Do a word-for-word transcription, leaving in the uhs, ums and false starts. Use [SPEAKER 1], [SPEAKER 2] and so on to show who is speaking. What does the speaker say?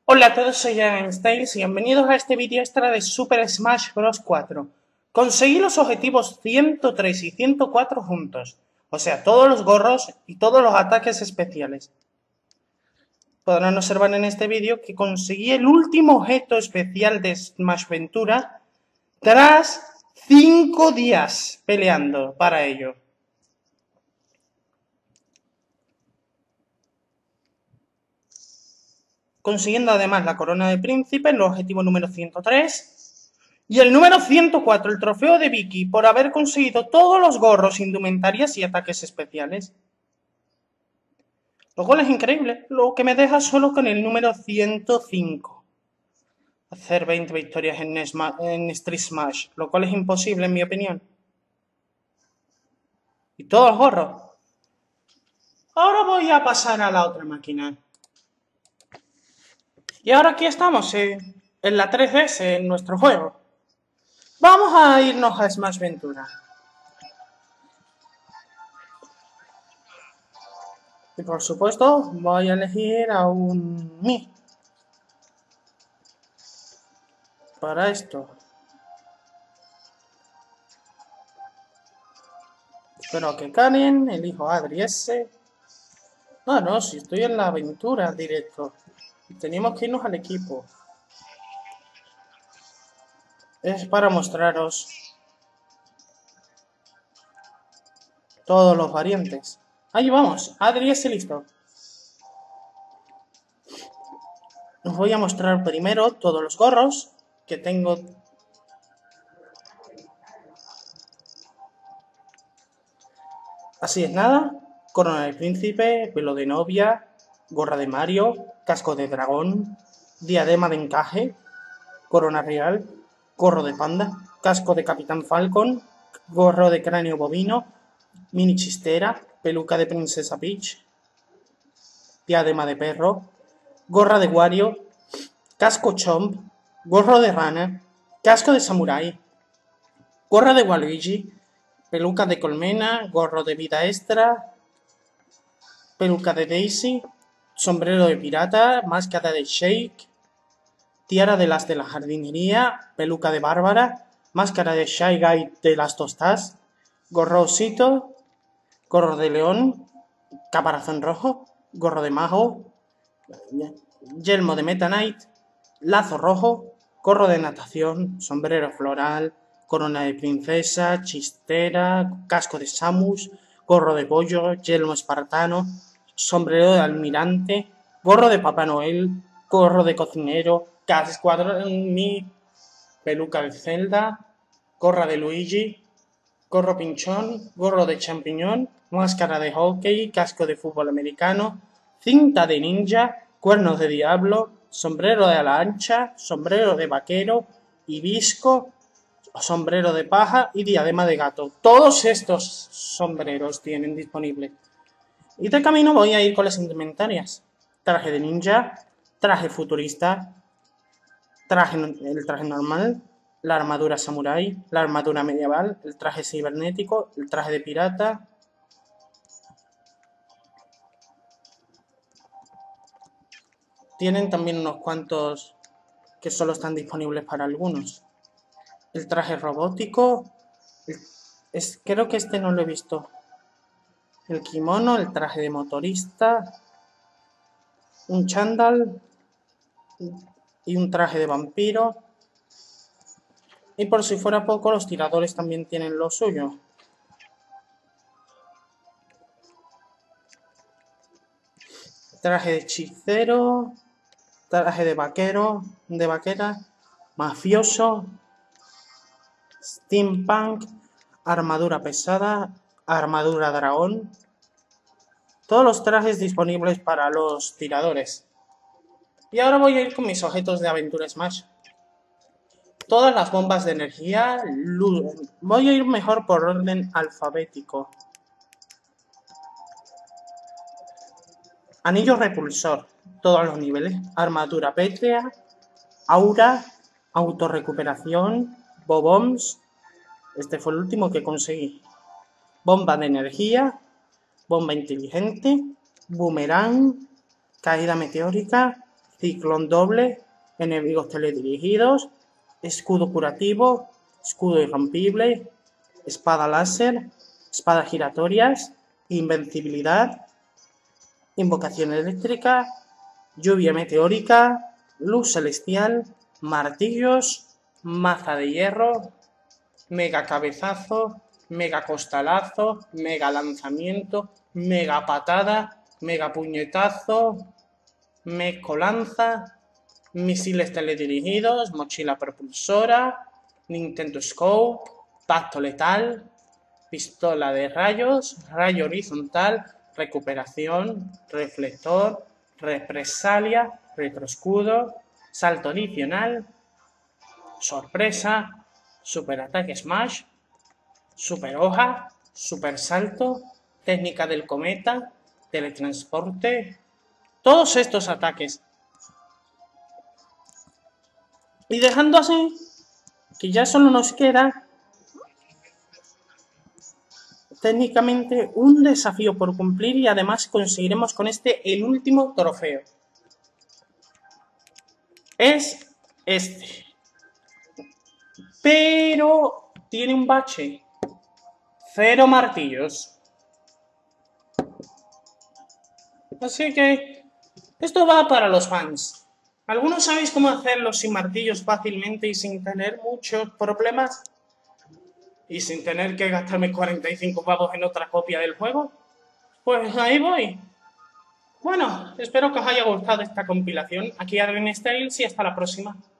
[SPEAKER 1] Hola a todos, soy Styles y bienvenidos a este vídeo extra de Super Smash Bros. cuatro. Conseguí los objetivos ciento tres y ciento cuatro juntos, o sea, todos los gorros y todos los ataques especiales. Podrán observar en este vídeo que conseguí el último objeto especial de Smash Ventura tras cinco días peleando para ello. Consiguiendo además la corona de príncipe, el objetivo número ciento tres, y el número ciento cuatro, el trofeo de Vicky, por haber conseguido todos los gorros, indumentarias y ataques especiales. Lo cual es increíble, lo que me deja solo con el número ciento cinco. Hacer veinte victorias en, en Street Smash, lo cual es imposible en mi opinión. Y todos los gorros. Ahora voy a pasar a la otra máquina. Y ahora aquí estamos, eh, en la tres D S, en nuestro juego. Vamos a irnos a Smash Ventura. Y por supuesto, voy a elegir a un Mi. Para esto. Espero que Karen, elijo a Adri S. Ah, no, si estoy en la aventura directo. Tenemos que irnos al equipo. Es para mostraros todos los variantes. Ahí vamos, Adri S listo. Os voy a mostrar primero todos los gorros que tengo. Así es nada. Corona de príncipe, velo de novia, gorra de Mario, casco de dragón, diadema de encaje, corona real, gorro de panda, casco de capitán Falcon, gorro de cráneo bovino, mini chistera, peluca de princesa Peach, diadema de perro, gorra de Wario, casco chomp, gorro de rana, casco de samurái, gorra de Waluigi, peluca de colmena, gorro de vida extra, peluca de Daisy, sombrero de pirata, máscara de Shake, tiara de las de la jardinería, peluca de Bárbara, máscara de Shy Guy de las tostas, gorro osito, gorro de león, caparazón rojo, gorro de mago, yelmo de Meta Knight, lazo rojo, gorro de natación, sombrero floral, corona de princesa, chistera, casco de Samus, gorro de pollo, yelmo espartano, sombrero de almirante, gorro de Papá Noel, gorro de cocinero, escuadrón Mi, peluca de Zelda, gorra de Luigi, gorro pinchón, gorro de champiñón, máscara de hockey, casco de fútbol americano, cinta de ninja, cuernos de diablo, sombrero de ala ancha, sombrero de vaquero, hibisco, sombrero de paja y diadema de gato. Todos estos sombreros tienen disponibles. Y de camino voy a ir con las indumentarias. Traje de ninja, traje futurista, traje, el traje normal, la armadura samurai, la armadura medieval, el traje cibernético, el traje de pirata. Tienen también unos cuantos que solo están disponibles para algunos. El traje robótico, el, es, creo que este no lo he visto. El kimono, el traje de motorista, un chándal y un traje de vampiro. Y por si fuera poco, los tiradores también tienen lo suyo. Traje de hechicero, traje de vaquero, de vaquera, mafioso, steampunk, armadura pesada, armadura dragón. Todos los trajes disponibles para los tiradores. Y ahora voy a ir con mis objetos de aventura Smash. Todas las bombas de energía. Voy a ir mejor por orden alfabético. Anillo repulsor. Todos los niveles. Armadura pétrea. Aura. Autorrecuperación. Bobombs. Este fue el último que conseguí. Bomba de energía. Bomba inteligente. Boomerang. Caída meteórica. ciclón doble, enemigos teledirigidos, escudo curativo, escudo irrompible, espada láser, espadas giratorias, invencibilidad, invocación eléctrica, lluvia meteórica, luz celestial, martillos, maza de hierro, mega cabezazo, mega costalazo, mega lanzamiento, mega patada, mega puñetazo, mecolanza, misiles teledirigidos, mochila propulsora, Nintendo Scope, pacto letal, pistola de rayos, rayo horizontal, recuperación, reflector, represalia, retroescudo, salto adicional, sorpresa, super ataque smash, super hoja, super salto, técnica del cometa, teletransporte, todos estos ataques. Y dejando así, que ya solo nos queda técnicamente un desafío por cumplir y además conseguiremos con este el último trofeo. Es este. Pero tiene un bache. Cero martillos. Así que esto va para los fans. ¿Algunos sabéis cómo hacerlo sin martillos fácilmente y sin tener muchos problemas? ¿Y sin tener que gastarme cuarenta y cinco pavos en otra copia del juego? Pues ahí voy. Bueno, espero que os haya gustado esta compilación. Aquí Adrian Styles y hasta la próxima.